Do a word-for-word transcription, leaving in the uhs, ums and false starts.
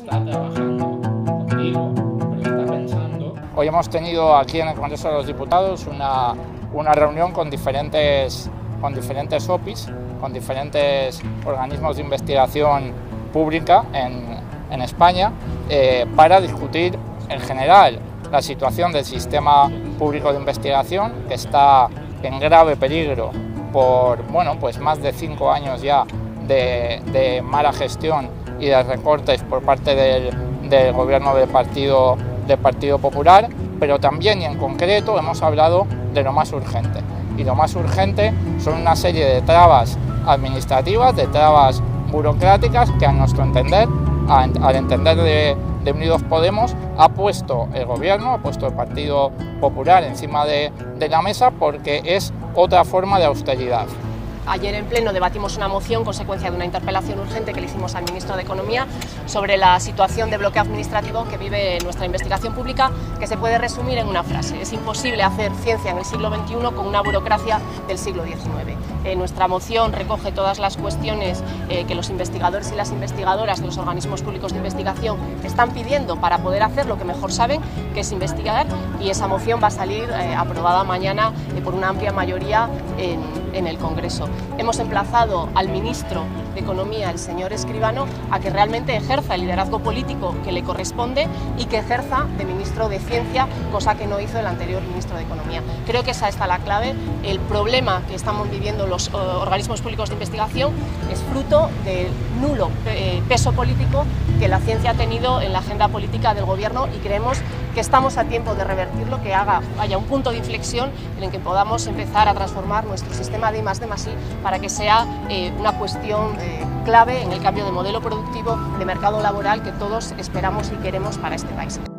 está trabajando contigo, pero está pensando. Hoy hemos tenido aquí en el Congreso de los Diputados una, una reunión con diferentes, con diferentes O P Is, con diferentes organismos de investigación pública en, en España, eh, para discutir en general la situación del sistema público de investigación, que está en grave peligro por bueno, pues más de cinco años ya de, de mala gestión y de recortes por parte del, del gobierno del Partido, del Partido Popular, pero también y en concreto hemos hablado de lo más urgente. Y lo más urgente son una serie de trabas administrativas, de trabas burocráticas que a nuestro entender, al entender de, de Unidos Podemos, ha puesto el gobierno, ha puesto el Partido Popular encima de, de la mesa, porque es otra forma de austeridad. Ayer en pleno debatimos una moción consecuencia de una interpelación urgente que le hicimos al ministro de Economía sobre la situación de bloqueo administrativo que vive nuestra investigación pública, que se puede resumir en una frase: es imposible hacer ciencia en el siglo veintiuno con una burocracia del siglo diecinueve. Eh, nuestra moción recoge todas las cuestiones eh, que los investigadores y las investigadoras de los organismos públicos de investigación están pidiendo para poder hacer lo que mejor saben, que es investigar, y esa moción va a salir eh, aprobada mañana eh, por una amplia mayoría en, en el Congreso. Hemos emplazado al ministro de Economía, el señor Escribano, a que realmente ejerza el liderazgo político que le corresponde y que ejerza de ministro de Ciencia, cosa que no hizo el anterior ministro de Economía. Creo que esa está la clave. El problema que estamos viviendo los uh, organismos públicos de investigación es fruto del nulo eh, peso político que la ciencia ha tenido en la agenda política del gobierno, y creemos que estamos a tiempo de revertirlo, que haga, haya un punto de inflexión en el que podamos empezar a transformar nuestro sistema de I más D más I para que sea eh, una cuestión eh, clave en el cambio de modelo productivo, de mercado laboral que todos esperamos y queremos para este país.